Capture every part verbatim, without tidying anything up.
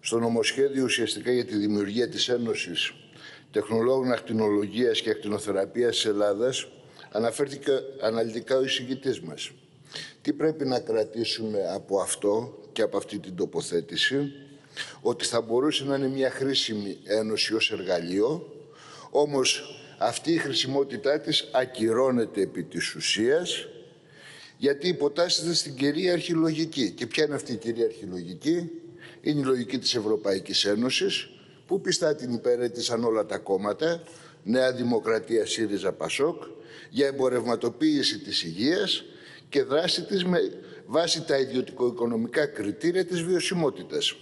στο νομοσχέδιο ουσιαστικά για τη δημιουργία της Ένωσης Τεχνολόγων Ακτινολογίας και Ακτινοθεραπείας της Ελλάδας, αναφέρθηκε αναλυτικά ο εισηγητής μας. Τι πρέπει να κρατήσουμε από αυτό και από αυτή την τοποθέτηση? Ότι θα μπορούσε να είναι μια χρήσιμη ένωση ως εργαλείο, όμως αυτή η χρησιμότητά της ακυρώνεται επί της ουσίας, γιατί υποτάσσεται στην κυρίαρχη λογική. Και ποια είναι αυτή η κυρίαρχη λογική? Είναι η λογική της Ευρωπαϊκής Ένωσης, που πιστά την υπηρέτησαν όλα τα κόμματα, Νέα Δημοκρατία, ΣΥΡΙΖΑ, ΠΑΣΟΚ, για εμπορευματοποίηση της υγείας και δράση της με βάση τα ιδιωτικο-οικονομικά κριτήρια της βιωσιμότητας.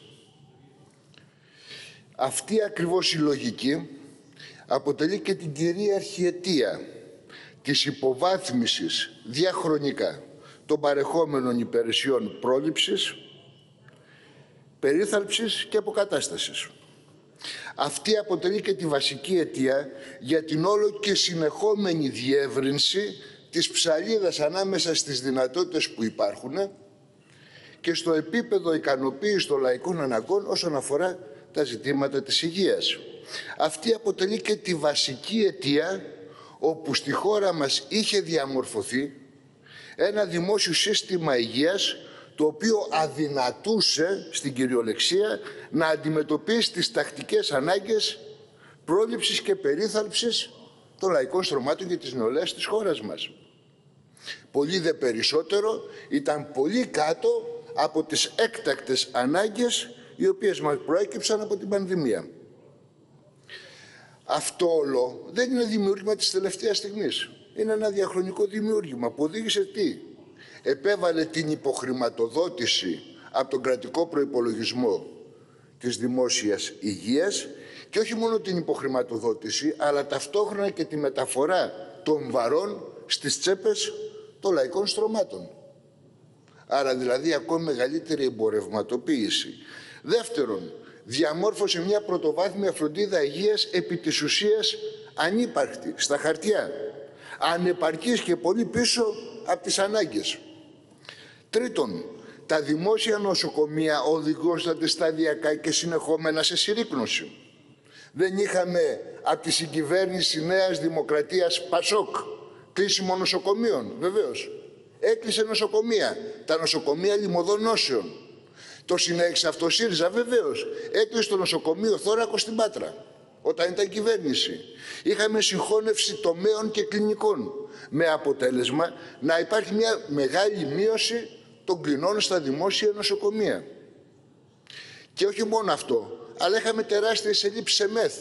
Αυτή ακριβώς η λογική αποτελεί και την κυρίαρχη αιτία της υποβάθμισης διαχρονικά των παρεχόμενων υπηρεσιών πρόληψης, περίθαλψης και αποκατάστασης. Αυτή αποτελεί και τη βασική αιτία για την όλο και συνεχόμενη διεύρυνση της ψαλίδας ανάμεσα στις δυνατότητες που υπάρχουν και στο επίπεδο ικανοποίησης των λαϊκών αναγκών όσον αφορά τα ζητήματα της υγείας. Αυτή αποτελεί και τη βασική αιτία όπου στη χώρα μας είχε διαμορφωθεί ένα δημόσιο σύστημα υγείας το οποίο αδυνατούσε στην κυριολεξία να αντιμετωπίσει τις τακτικές ανάγκες πρόληψης και περίθαλψης των λαϊκών στρωμάτων και της νεολαίας της χώρας μας. Πολύ δε περισσότερο ήταν πολύ κάτω από τις έκτακτες ανάγκες οι οποίες μας προέκυψαν από την πανδημία. Αυτό όλο δεν είναι δημιούργημα της τελευταίας στιγμής. Είναι ένα διαχρονικό δημιούργημα που οδήγησε τι? Επέβαλε την υποχρηματοδότηση από τον κρατικό προϋπολογισμό της δημόσιας υγείας και όχι μόνο την υποχρηματοδότηση, αλλά ταυτόχρονα και τη μεταφορά των βαρών στις τσέπες των λαϊκών στρωμάτων. Άρα δηλαδή ακόμη μεγαλύτερη εμπορευματοποίηση. Δεύτερον, διαμόρφωσε μια πρωτοβάθμια φροντίδα υγείας επί της ουσίας ανύπαρκτη, στα χαρτιά, ανεπαρκής και πολύ πίσω από τις ανάγκες. Τρίτον, τα δημόσια νοσοκομεία οδηγούσαν σταδιακά και συνεχόμενα σε συρρίκνωση. Δεν είχαμε από τη συγκυβέρνηση Νέας Δημοκρατίας ΠΑΣΟΚ κλείσιμο νοσοκομείων? Βεβαίως. Έκλεισε νοσοκομεία. Τα νοσοκομεία λιμωδών νόσεων. Το συνέχισε αυτό ΣΥΡΙΖΑ? Βεβαίως. Έκλεισε το νοσοκομείο Θώρακο στην Πάτρα όταν ήταν κυβέρνηση. Είχαμε συγχώνευση τομέων και κλινικών με αποτέλεσμα να υπάρχει μια μεγάλη μείωση των κλινών στα δημόσια νοσοκομεία. Και όχι μόνο αυτό, αλλά είχαμε τεράστιες ελλείψεις σε μεθ.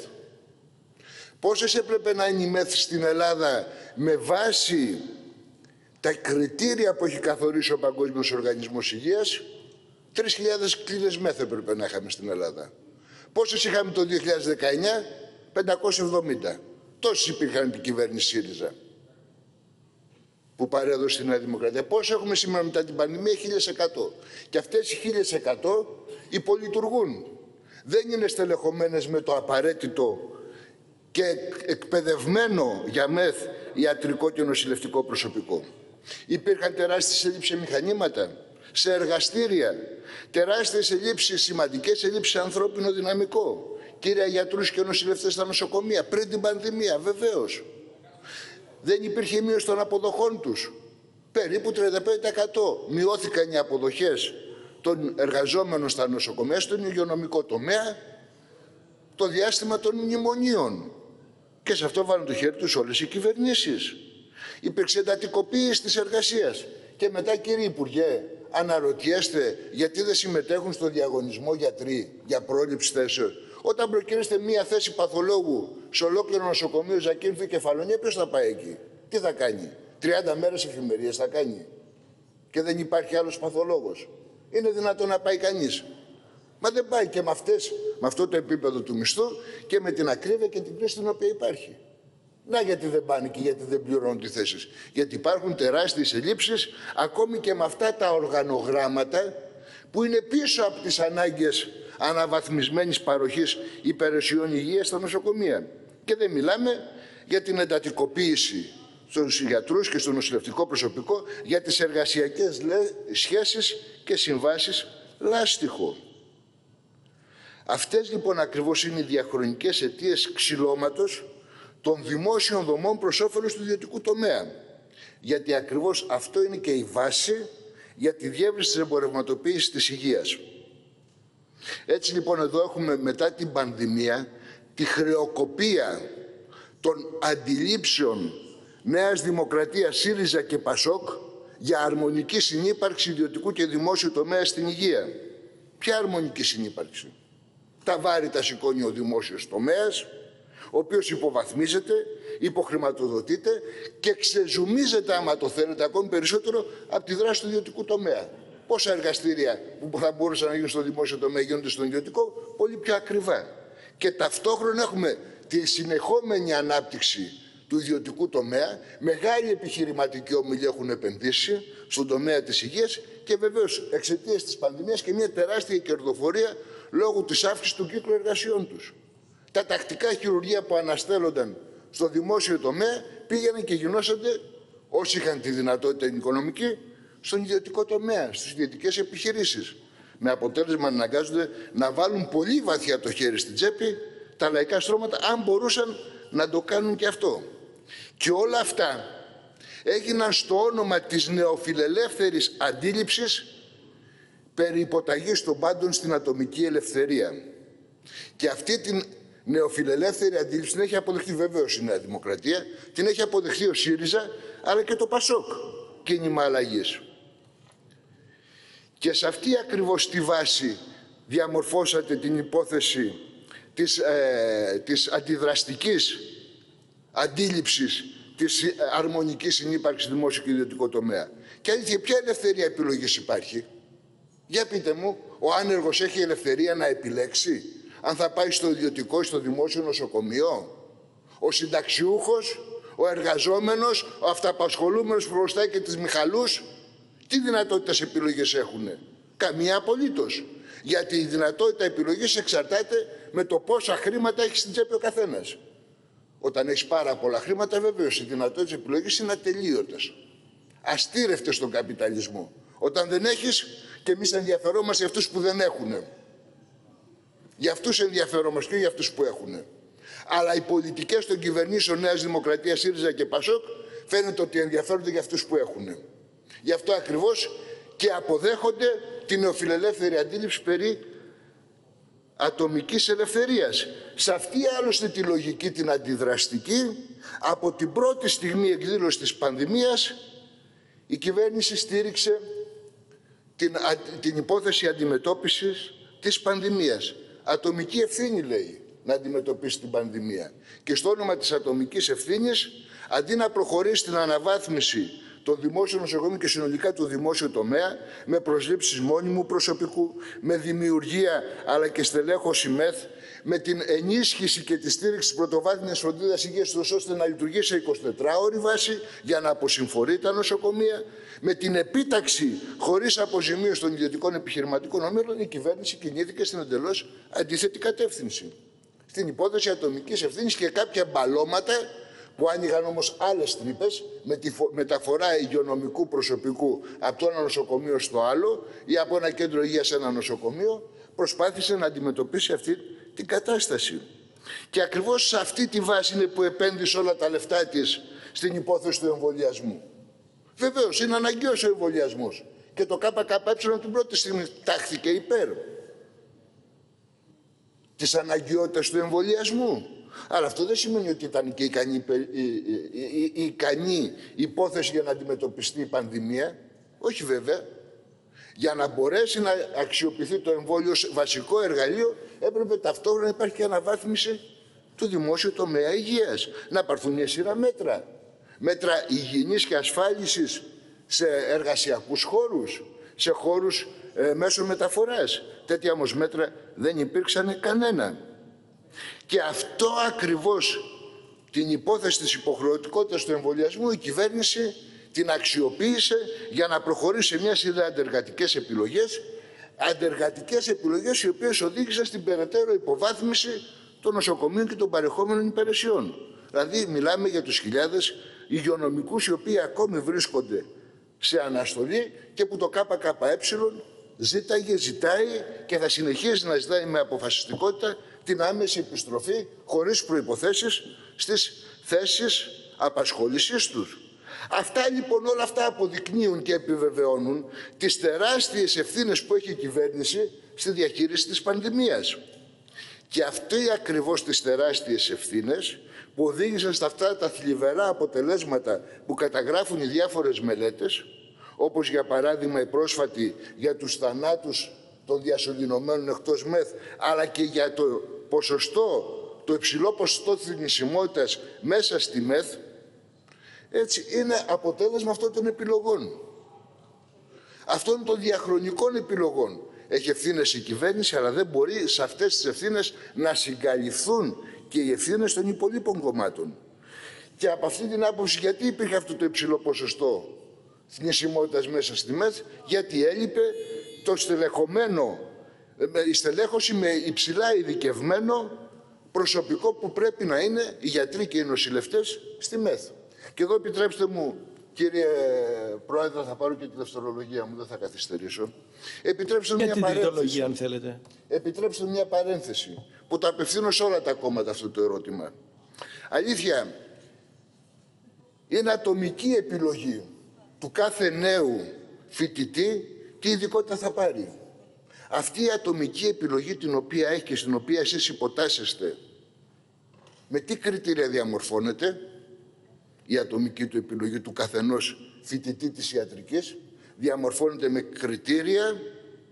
Πόσες έπρεπε να είναι η μεθ στην Ελλάδα με βάση τα κριτήρια που έχει καθορίσει ο Παγκόσμιος Οργανισμός Υγείας? τρεις χιλιάδες κλίδες μεθ έπρεπε να είχαμε στην Ελλάδα. Πόσες είχαμε το δύο χιλιάδες δεκαεννιά? πεντακόσιες εβδομήντα. Τόσες υπήρχαν την κυβέρνηση ΣΥΡΙΖΑ που παρέδωσε στη Νέα Δημοκρατία. Πόσο έχουμε σήμερα μετά την πανδημία? χίλια εκατό. Και αυτές οι χίλια εκατό υπολειτουργούν. Δεν είναι στελεχωμένες με το απαραίτητο και εκπαιδευμένο για μεθ ιατρικό και νοσηλευτικό προσωπικό. Υπήρχαν τεράστιες ελλείψεις σε μηχανήματα, σε εργαστήρια, τεράστιες ελλείψεις, σημαντικές ελλείψεις σε ανθρώπινο δυναμικό. Κύρια γιατρούς και νοσηλευτές στα νοσοκομεία πριν την πανδημία, βεβαίως. Δεν υπήρχε μείωση των αποδοχών τους. Περίπου τριάντα πέντε τοις εκατό μειώθηκαν οι αποδοχές των εργαζόμενων στα νοσοκομεία, στον υγειονομικό τομέα, το διάστημα των μνημονίων. Και σε αυτό βάλουν το χέρι τους όλες οι κυβερνήσεις. Υπήρξε εντατικοποίηση της εργασίας. Και μετά, κύριε Υπουργέ, αναρωτιέστε γιατί δεν συμμετέχουν στο διαγωνισμό γιατροί για πρόληψη θέσεων? Όταν προκυρήσετε μία θέση παθολόγου σε ολόκληρο νοσοκομείο Ζακίνθου Κεφαλονία, ποιος θα πάει εκεί? Τι θα κάνει? τριάντα μέρες εφημερίες θα κάνει? Και δεν υπάρχει άλλος παθολόγος? Είναι δυνατόν να πάει κανείς? Μα δεν πάει και με, αυτές, με αυτό το επίπεδο του μισθού και με την ακρίβεια και την κρίση την οποία υπάρχει. Να γιατί δεν πάνε και γιατί δεν πληρώνουν τις θέσεις? Γιατί υπάρχουν τεράστιες ελλείψεις ακόμη και με αυτά τα οργανογράμματα που είναι πίσω από τις ανάγκες αναβαθμισμένης παροχής υπηρεσιών υγείας στα νοσοκομεία. Και δεν μιλάμε για την εντατικοποίηση στους γιατρούς και στο νοσηλευτικό προσωπικό, για τις εργασιακές σχέσεις και συμβάσεις λάστιχο. Αυτές λοιπόν ακριβώς είναι οι διαχρονικές αιτίες ξυλώματος των δημόσιων δομών προς όφελος του ιδιωτικού τομέα. Γιατί ακριβώς αυτό είναι και η βάση για τη διεύρυνση της εμπορευματοποίησης της υγείας. Έτσι λοιπόν εδώ έχουμε μετά την πανδημία τη χρεοκοπία των αντιλήψεων Νέας Δημοκρατίας, ΣΥΡΙΖΑ και ΠΑΣΟΚ για αρμονική συνύπαρξη ιδιωτικού και δημόσιου τομέα στην υγεία. Ποια αρμονική συνύπαρξη? Τα βάρη τα σηκώνει ο δημόσιος τομέας, ο οποίος υποβαθμίζεται, υποχρηματοδοτείται και ξεζουμίζεται, άμα το θέλετε, ακόμη περισσότερο από τη δράση του ιδιωτικού τομέα. Πόσα εργαστήρια που θα μπορούσαν να γίνουν στο δημόσιο τομέα γίνονται στον ιδιωτικό, πολύ πιο ακριβά. Και ταυτόχρονα έχουμε τη συνεχόμενη ανάπτυξη του ιδιωτικού τομέα, μεγάλη επιχειρηματική ομιλία έχουν επενδύσει στον τομέα της υγείας και βεβαίως εξαιτίας της πανδημίας και μια τεράστια κερδοφορία λόγω της αύξησης του κύκλου εργασιών τους. Τα τακτικά χειρουργεία που αναστέλλονταν στο δημόσιο τομέα πήγαιναν και γινώσανται, όσοι είχαν τη δυνατότητα την οικονομική, στον ιδιωτικό τομέα, στις ιδιωτικές επιχειρήσεις. Με αποτέλεσμα να αναγκάζονται να βάλουν πολύ βαθιά το χέρι στην τσέπη τα λαϊκά στρώματα, αν μπορούσαν να το κάνουν και αυτό. Και όλα αυτά έγιναν στο όνομα της νεοφιλελεύθερης αντίληψης περί υποταγής των πάντων στην ατομική ελευθερία. Και αυτή την νεοφιλελεύθερη αντίληψη την έχει αποδεχτεί βεβαίως η Νέα Δημοκρατία, την έχει αποδεχτεί ο ΣΥΡΙΖΑ, αλλά και το ΠΑΣΟΚ, κίνημα αλλαγής. Και σε αυτή ακριβώς τη βάση διαμορφώσατε την υπόθεση της, ε, της αντιδραστικής αντίληψης της αρμονικής συνύπαρξης δημόσιου και ιδιωτικού τομέα. Και αλήθεια, ποια ελευθερία επιλογής υπάρχει? Για πείτε μου, ο άνεργος έχει ελευθερία να επιλέξει αν θα πάει στο ιδιωτικό ή στο δημόσιο νοσοκομείο? Ο συνταξιούχος, ο εργαζόμενος, ο αυταπασχολούμενος που χρωστάει και τις Μιχαλούς, τι δυνατότητες επιλογής έχουνε? Καμία απολύτως. Γιατί η δυνατότητα επιλογής εξαρτάται με το πόσα χρήματα έχει στην τσέπη ο καθένας. Όταν έχεις πάρα πολλά χρήματα, βεβαίως οι δυνατότητες επιλογής είναι ατελείωτες. Αστήρευτες στον καπιταλισμό. Όταν δεν έχεις, και εμείς ενδιαφερόμαστε για αυτούς που δεν έχουν. Για αυτούς ενδιαφερόμαστε και για αυτούς που έχουν. Αλλά οι πολιτικές των κυβερνήσεων Νέας Δημοκρατίας, ΣΥΡΙΖΑ και ΠΑΣΟΚ φαίνεται ότι ενδιαφέρονται για αυτούς που έχουν. Γι' αυτό ακριβώς και αποδέχονται την νεοφιλελεύθερη αντίληψη περί ατομικής ελευθερίας. Σε αυτή άλλωστε τη λογική την αντιδραστική, από την πρώτη στιγμή εκδήλωση της πανδημίας, η κυβέρνηση στήριξε την, την υπόθεση αντιμετώπισης της πανδημίας. Ατομική ευθύνη, λέει, να αντιμετωπίσει την πανδημία. Και στο όνομα της ατομικής ευθύνης, αντί να προχωρήσει στην αναβάθμιση των δημόσιων νοσοκομείων και συνολικά του δημόσιου τομέα, με προσλήψεις μόνιμου προσωπικού, με δημιουργία αλλά και στελέχωση ΜΕΘ, με την ενίσχυση και τη στήριξη της πρωτοβάθμιας φροντίδας υγείας, ώστε να λειτουργεί σε εικοσιτετράωρη βάση για να αποσυμφορεί τα νοσοκομεία, με την επίταξη χωρίς αποζημίωση των ιδιωτικών επιχειρηματικών ομίλων, η κυβέρνηση κινήθηκε στην εντελώς αντίθετη κατεύθυνση. Στην υπόθεση ατομικής ευθύνης και κάποια μπαλώματα που άνοιγαν όμως άλλες τρύπες, με τη μεταφορά υγειονομικού προσωπικού από το ένα νοσοκομείο στο άλλο ή από ένα κέντρο υγείας σε ένα νοσοκομείο, προσπάθησε να αντιμετωπίσει αυτή την κατάσταση. Και ακριβώς σε αυτή τη βάση είναι που επένδυσε όλα τα λεφτά της στην υπόθεση του εμβολιασμού. Βεβαίως, είναι αναγκαίος ο εμβολιασμός. Και το ΚΚΕ την πρώτη στιγμή τάχθηκε υπέρ της αναγκαιότητας του εμβολιασμού. Αλλά αυτό δεν σημαίνει ότι ήταν και ικανή, η, η, η ικανή υπόθεση για να αντιμετωπιστεί η πανδημία. Όχι βέβαια. Για να μπορέσει να αξιοποιηθεί το εμβόλιο ως βασικό εργαλείο, έπρεπε ταυτόχρονα να υπάρχει και αναβάθμιση του δημόσιου τομέα υγείας. Να πάρθουν μια σειρά μέτρα. Μέτρα υγιεινής και ασφάλισης σε εργασιακούς χώρους, σε χώρους ε, μέσω μεταφοράς. Τέτοια όμως μέτρα δεν υπήρξαν κανένα. Και αυτό ακριβώς την υπόθεση της υποχρεωτικότητας του εμβολιασμού η κυβέρνηση την αξιοποίησε για να προχωρήσει σε μια σειρά αντεργατικές επιλογές, αντεργατικές επιλογές οι οποίες οδήγησαν στην περαιτέρω υποβάθμιση των νοσοκομείων και των παρεχόμενων υπηρεσιών. Δηλαδή μιλάμε για τους χιλιάδες υγειονομικούς οι οποίοι ακόμη βρίσκονται σε αναστολή και που το ΚΚΕ ζήταγε, ζητάει και θα συνεχίσει να ζητάει με αποφασιστικότητα την άμεση επιστροφή χωρίς προϋποθέσεις στις θέσεις απασχόλησής τους. Αυτά λοιπόν, όλα αυτά αποδεικνύουν και επιβεβαιώνουν τις τεράστιες ευθύνες που έχει η κυβέρνηση στη διαχείριση της πανδημίας. Και αυτοί ακριβώς τις τεράστιες ευθύνες που οδήγησαν στα αυτά τα θλιβερά αποτελέσματα που καταγράφουν οι διάφορες μελέτες, όπως για παράδειγμα η πρόσφατη για τους θανάτους των διασωληνωμένων εκτός ΜΕΘ, αλλά και για το ποσοστό, το υψηλό ποσοστό θνησιμότητας μέσα στη ΜΕΘ, έτσι είναι αποτέλεσμα αυτών των επιλογών. Αυτών των διαχρονικών επιλογών. Έχει ευθύνες η κυβέρνηση, αλλά δεν μπορεί σε αυτές τις ευθύνες να συγκαλυφθούν και οι ευθύνες των υπολείπων κομμάτων. Και από αυτή την άποψη, γιατί υπήρχε αυτό το υψηλό ποσοστό θνησιμότητας μέσα στη ΜΕΘ? Γιατί έλειπε το στελεχωμένο, η στελέχωση με υψηλά ειδικευμένο προσωπικό που πρέπει να είναι οι γιατροί και οι νοσηλευτές στη ΜΕΘ. Και εδώ επιτρέψτε μου, κύριε Πρόεδρε, θα πάρω και τη δευτερολογία μου, δεν θα καθυστερήσω. Επιτρέψτε μου μια παρένθεση. Αν θέλετε. Επιτρέψτε μια παρένθεση που το απευθύνω σε όλα τα κόμματα αυτό το ερώτημα. Αλήθεια, είναι ατομική επιλογή του κάθε νέου φοιτητή τι ειδικότητα θα πάρει. Αυτή η ατομική επιλογή την οποία έχει και στην οποία εσείς υποτάσσεστε, με τι κριτήρια διαμορφώνεται η ατομική του επιλογή του καθενός φοιτητή της ιατρικής? Διαμορφώνεται με κριτήρια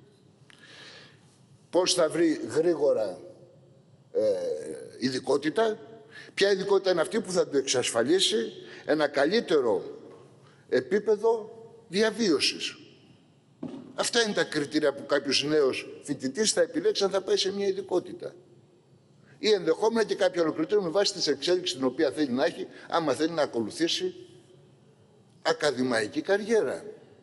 πώς θα βρει γρήγορα ε, ειδικότητα, ποια ειδικότητα είναι αυτή που θα του εξασφαλίσει ένα καλύτερο επίπεδο διαβίωσης. Αυτά είναι τα κριτήρια που κάποιος νέος φοιτητής θα επιλέξει αν θα πάει σε μια ειδικότητα. Ή ενδεχόμενα και κάποιο άλλο κριτήριο με βάση τη εξέλιξη την οποία θέλει να έχει, άμα θέλει να ακολουθήσει ακαδημαϊκή καριέρα.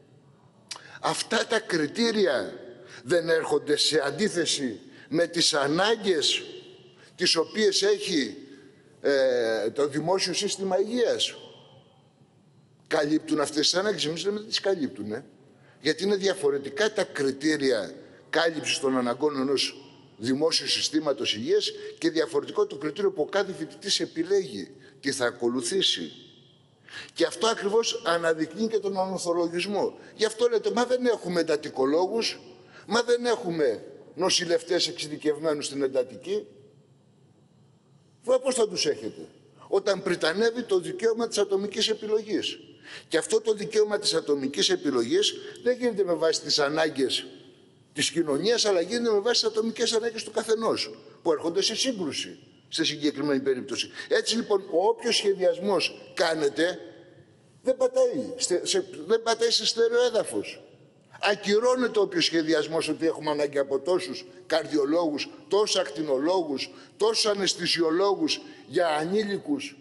Αυτά τα κριτήρια δεν έρχονται σε αντίθεση με τις ανάγκες τις οποίες έχει ε, το δημόσιο σύστημα υγείας? Καλύπτουν αυτές τις ανάγκες? Εμείς λέμε δεν τις καλύπτουν. Ε? Γιατί είναι διαφορετικά τα κριτήρια κάλυψης των αναγκών ενός δημόσιου συστήματος υγείας και διαφορετικό το κριτήριο που ο κάθε φοιτητής επιλέγει τι θα ακολουθήσει. Και αυτό ακριβώς αναδεικνύει και τον ανορθολογισμό. Γι' αυτό λέτε, μα δεν έχουμε εντατικολόγους, μα δεν έχουμε νοσηλευτές εξειδικευμένους στην εντατική. Πώς θα τους έχετε? Όταν πριτανεύει το δικαίωμα της ατομικής επιλογής. Και αυτό το δικαίωμα της ατομικής επιλογής δεν γίνεται με βάση τις ανάγκες της κοινωνίας, αλλά γίνεται με βάση τις ατομικές ανάγκες του καθενός, που έρχονται σε σύγκρουση σε συγκεκριμένη περίπτωση. Έτσι λοιπόν, ο όποιος σχεδιασμός κάνετε δεν πατάει, σε, δεν πατάει σε στερεό έδαφος. Ακυρώνεται όποιος σχεδιασμός ότι έχουμε ανάγκη από τόσους καρδιολόγους, τόσους ακτινολόγους, τόσους αναισθησιολόγους για ανήλικους,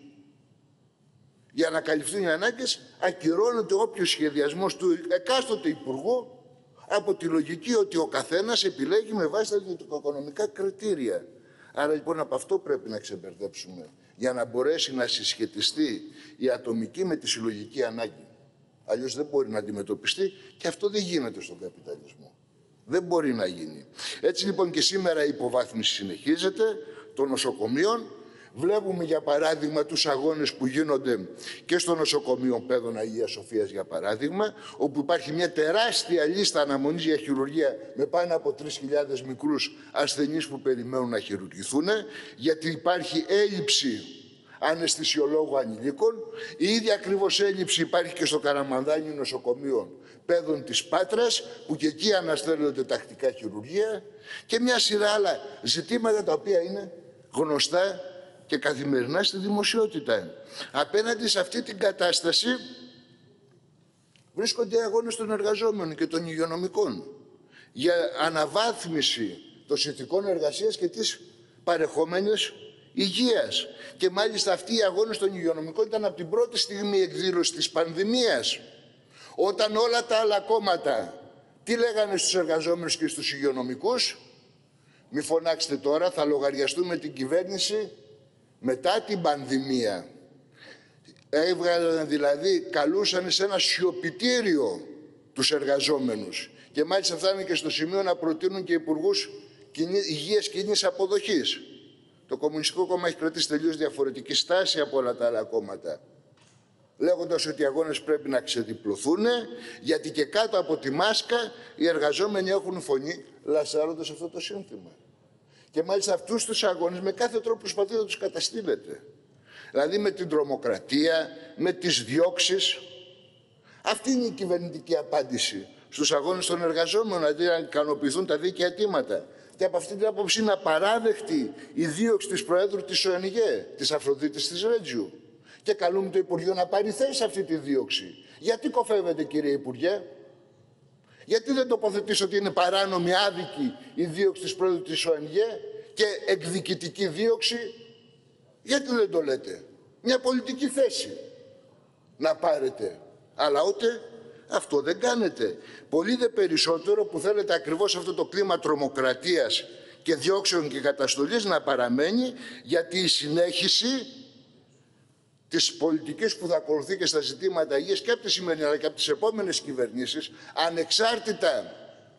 για να καλυφθούν οι ανάγκες. Ακυρώνεται όποιος σχεδιασμός του εκάστοτε υπουργού από τη λογική ότι ο καθένας επιλέγει με βάση τα οικονομικά κριτήρια. Άρα λοιπόν από αυτό πρέπει να ξεμπερδέψουμε για να μπορέσει να συσχετιστεί η ατομική με τη συλλογική ανάγκη. Αλλιώς δεν μπορεί να αντιμετωπιστεί και αυτό δεν γίνεται στον καπιταλισμό. Δεν μπορεί να γίνει. Έτσι λοιπόν και σήμερα η υποβάθμιση συνεχίζεται των νοσοκομείων. Βλέπουμε για παράδειγμα τους αγώνες που γίνονται και στο νοσοκομείο Παίδων Αγίας Σοφίας για παράδειγμα, όπου υπάρχει μια τεράστια λίστα αναμονής για χειρουργία με πάνω από τρεις χιλιάδες μικρούς ασθενείς που περιμένουν να χειρουργηθούν, γιατί υπάρχει έλλειψη αναισθησιολόγου ανηλίκων. Η ίδια ακριβώς έλλειψη υπάρχει και στο Καραμανδάνιο νοσοκομείο Παίδων της Πάτρας, που και εκεί αναστέλλονται τακτικά χειρουργία, και μια σειρά άλλα ζητήματα τα οποία είναι γνωστά και καθημερινά στη δημοσιότητα. Απέναντι σε αυτή την κατάσταση βρίσκονται οι αγώνες των εργαζόμενων και των υγειονομικών για αναβάθμιση των συνθηκών εργασίας και της παρεχόμενης υγείας. Και μάλιστα αυτοί οι αγώνες των υγειονομικών ήταν από την πρώτη στιγμή εκδήλωση της πανδημίας, όταν όλα τα άλλα κόμματα τι λέγανε στους εργαζόμενους και στους υγειονομικούς? Μη φωνάξετε τώρα, θα λογαριαστούμε την κυβέρνηση μετά την πανδημία. Έβγαλαν δηλαδή, καλούσαν σε ένα σιωπητήριο τους εργαζόμενους. Και μάλιστα φτάνουν και στο σημείο να προτείνουν και υπουργούς υγείας κοινής αποδοχής. Το Κομμουνιστικό Κόμμα έχει κρατήσει τελείως διαφορετική στάση από όλα τα άλλα κόμματα, λέγοντας ότι οι αγώνες πρέπει να ξεδιπλωθούν, γιατί και κάτω από τη μάσκα οι εργαζόμενοι έχουν φωνή, λασάροντας αυτό το σύνθημα. Και μάλιστα αυτούς τους αγώνες με κάθε τρόπο προσπαθείτε να τους καταστήλετε. Δηλαδή με την τρομοκρατία, με τις διώξεις. Αυτή είναι η κυβερνητική απάντηση στους αγώνες των εργαζόμενων, αντί να ικανοποιηθούν τα δίκαια αιτήματα. Και από αυτή την άποψη είναι απαράδεκτη η δίωξη της Προέδρου της ΟΕΝΓΕ, της Αφροδίτης της Ρέτζιου. Και καλούμε το Υπουργείο να πάρει θέση σε αυτή τη δίωξη. Γιατί κοφεύετε, κύριε Υπουργέ? Γιατί δεν τοποθετείς ότι είναι παράνομη, άδικη η δίωξη της Πρόεδρου της ΟΕΝΓΕ και εκδικητική δίωξη? Γιατί δεν το λέτε? Μια πολιτική θέση να πάρετε. Αλλά ούτε αυτό δεν κάνετε. Πολύ δε περισσότερο που θέλετε ακριβώς αυτό το κλίμα τρομοκρατίας και διώξεων και καταστολής να παραμένει, γιατί η συνέχιση της πολιτικής που θα ακολουθεί και στα ζητήματα υγείας και από τη σημερινή αλλά και από τις επόμενες κυβερνήσεις, ανεξάρτητα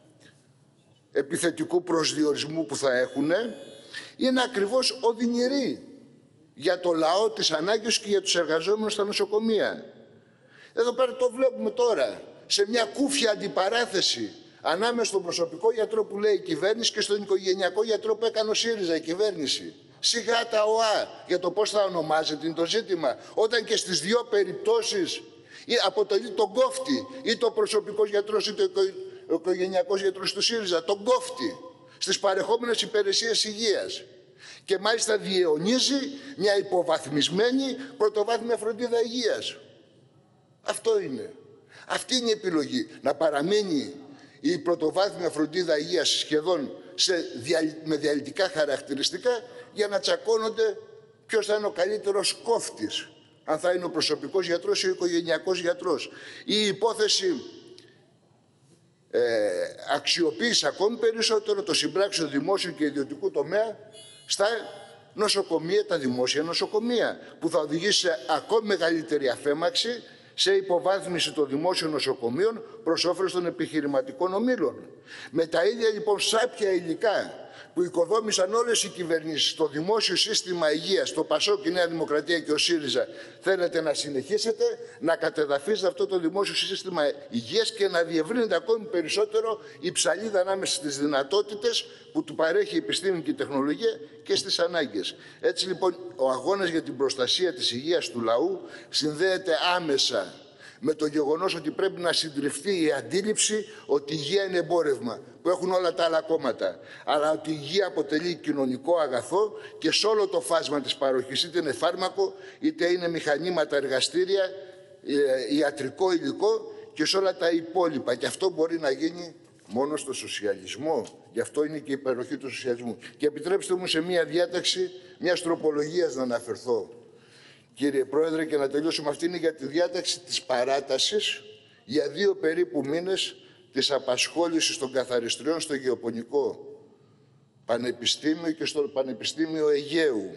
επιθετικού προσδιορισμού που θα έχουν, είναι ακριβώς οδυνηρή για το λαό, τις ανάγκες και για τους εργαζόμενους στα νοσοκομεία. Εδώ πέρα το βλέπουμε τώρα, σε μια κούφια αντιπαράθεση ανάμεσα στον προσωπικό γιατρό που λέει η κυβέρνηση και στον οικογενειακό γιατρό που έκανε ο ΣΥΡΙΖΑ η κυβέρνηση. Σιγά τα ΟΑ για το πώς θα ονομάζεται είναι το ζήτημα, όταν και στις δύο περιπτώσεις αποτελεί τον κόφτη ή το προσωπικός γιατρός ή το ο οικογενειακός γιατρός του ΣΥΡΙΖΑ, τον κόφτη στις παρεχόμενες υπηρεσίες υγείας. Και μάλιστα διαιωνίζει μια υποβαθμισμένη πρωτοβάθμια φροντίδα υγείας. Αυτό είναι. Αυτή είναι η επιλογή. Να παραμείνει η πρωτοβάθμια φροντίδα υγείας σχεδόν σε δια... με διαλυτικά χαρακτηριστικά, για να τσακώνονται ποιος θα είναι ο καλύτερος κόφτης. Αν θα είναι ο προσωπικός γιατρός ή ο οικογενειακός γιατρός. Η υπόθεση ε, αξιοποίηση ακόμη περισσότερο το συμπράξεων δημόσιου και ιδιωτικού τομέα στα νοσοκομεία, τα δημόσια νοσοκομεία, που θα οδηγήσει σε ακόμη μεγαλύτερη αφέμαξη, σε υποβάθμιση των δημόσιων νοσοκομείων προς όφελος των επιχειρηματικών ομίλων. Με τα ίδια λοιπόν σάπια υλικά που οικοδόμησαν όλες οι κυβερνήσεις στο δημόσιο σύστημα υγείας, το ΠΑΣΟΚ, η Νέα Δημοκρατία και ο ΣΥΡΙΖΑ, θέλετε να συνεχίσετε να κατεδαφίζετε αυτό το δημόσιο σύστημα υγείας και να διευρύνετε ακόμη περισσότερο η ψαλίδα ανάμεσα στις δυνατότητες που του παρέχει η επιστήμη και η τεχνολογία και στις ανάγκες. Έτσι λοιπόν ο αγώνας για την προστασία της υγείας του λαού συνδέεται άμεσα με το γεγονός ότι πρέπει να συντριφθεί η αντίληψη ότι η υγεία είναι εμπόρευμα, που έχουν όλα τα άλλα κόμματα, αλλά ότι η υγεία αποτελεί κοινωνικό αγαθό και σε όλο το φάσμα της παροχής, είτε είναι φάρμακο, είτε είναι μηχανήματα, εργαστήρια, ιατρικό υλικό και σε όλα τα υπόλοιπα. Και αυτό μπορεί να γίνει μόνο στο σοσιαλισμό. Γι' αυτό είναι και η υπεροχή του σοσιαλισμού. Και επιτρέψτε μου σε μία διάταξη μιας τροπολογίας να αναφερθώ, κύριε Πρόεδρε, και να τελειώσουμε. Αυτή είναι για τη διάταξη της παράτασης για δύο περίπου μήνες της απασχόλησης των καθαριστριών στο Γεωπονικό Πανεπιστήμιο και στο Πανεπιστήμιο Αιγαίου.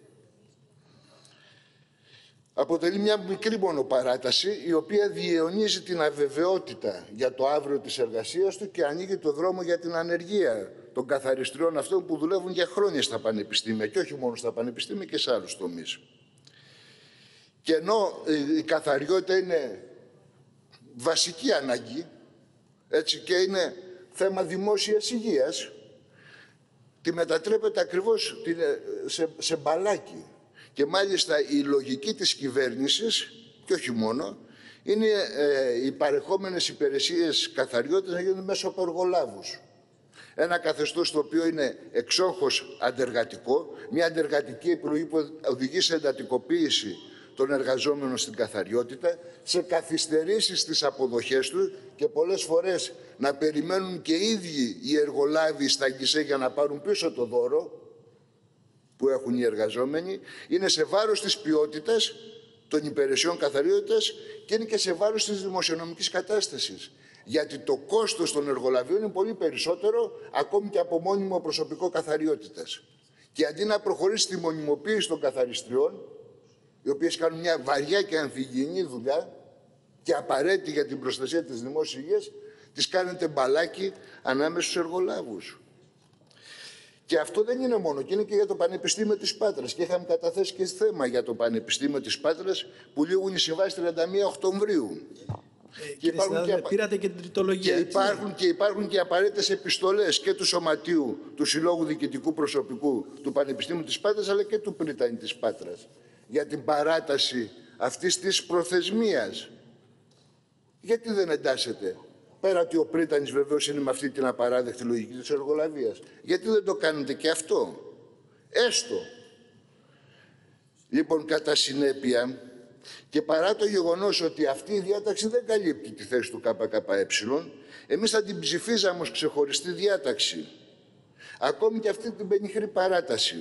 Αποτελεί μια μικρή μόνο παράταση, η οποία διαιωνίζει την αβεβαιότητα για το αύριο της εργασίας του και ανοίγει το δρόμο για την ανεργία των καθαριστριών αυτών που δουλεύουν για χρόνια στα πανεπιστήμια και όχι μόνο στα πανεπιστήμια και σε άλλους τομείς. Και ενώ η καθαριότητα είναι βασική ανάγκη, έτσι, και είναι θέμα δημόσιας υγείας, τη μετατρέπεται ακριβώς σε, σε μπαλάκι. Και μάλιστα η λογική της κυβέρνησης, και όχι μόνο, είναι ε, οι παρεχόμενες υπηρεσίες καθαριότητας να γίνουν μέσω από εργολάβους. Ένα καθεστώς το οποίο είναι εξόχως αντεργατικό, μια αντεργατική επιλογή που οδηγεί σε εντατικοποίηση των εργαζόμενων στην καθαριότητα, σε καθυστερήσεις στις αποδοχές του και πολλές φορές να περιμένουν και οι ίδιοι οι εργολάβοι στα γκισέ για να πάρουν πίσω το δώρο που έχουν οι εργαζόμενοι, είναι σε βάρος της ποιότητας των υπηρεσιών καθαριότητας και είναι και σε βάρος της δημοσιονομικής κατάστασης. Γιατί το κόστος των εργολαβίων είναι πολύ περισσότερο ακόμη και από μόνιμο προσωπικό καθαριότητας. Και αντί να προχωρήσει στη μονιμοποίηση των καθαριστριών, οι οποίες κάνουν μια βαριά και ανθυγιεινή δουλειά, και απαραίτητη για την προστασία της δημόσιας υγείας, τις κάνετε μπαλάκι ανάμεσα στους εργολάβους. Και αυτό δεν είναι μόνο, και είναι και για το Πανεπιστήμιο της Πάτρας. Και είχαμε καταθέσει και θέμα για το Πανεπιστήμιο της Πάτρας, που λήγουν οι συμβάσεις τριάντα μία Οκτωβρίου. Ε, και υπάρχουν και, πήρατε και την τριτολογία. Και υπάρχουν, και υπάρχουν και απαραίτητες επιστολές και του Σωματείου του Συλλόγου Διοικητικού Προσωπικού του Πανεπιστήμιου της Πάτρας, αλλά και του Πρίτανη της Πάτρας, για την παράταση αυτής της προθεσμίας. Γιατί δεν εντάσσεται? Πέρα ότι ο Πρίτανης βεβαίως είναι με αυτή την απαράδεκτη λογική της εργολαβίας. Γιατί δεν το κάνετε και αυτό? Έστω. Λοιπόν, κατά συνέπεια, και παρά το γεγονός ότι αυτή η διάταξη δεν καλύπτει τη θέση του ΚΚΕ, εμείς θα την ψηφίζαμε ως ξεχωριστή διάταξη. Ακόμη και αυτή την πενιχρή παράταση.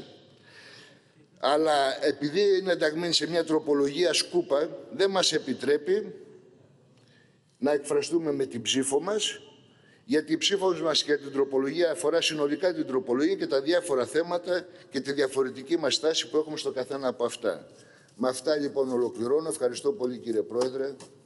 Αλλά επειδή είναι ενταγμένη σε μια τροπολογία σκούπα, δεν μας επιτρέπει να εκφραστούμε με την ψήφο μας, γιατί η ψήφος μας για την τροπολογία αφορά συνολικά την τροπολογία και τα διάφορα θέματα και τη διαφορετική μας στάση που έχουμε στο καθένα από αυτά. Με αυτά λοιπόν ολοκληρώνω. Ευχαριστώ πολύ, κύριε Πρόεδρε.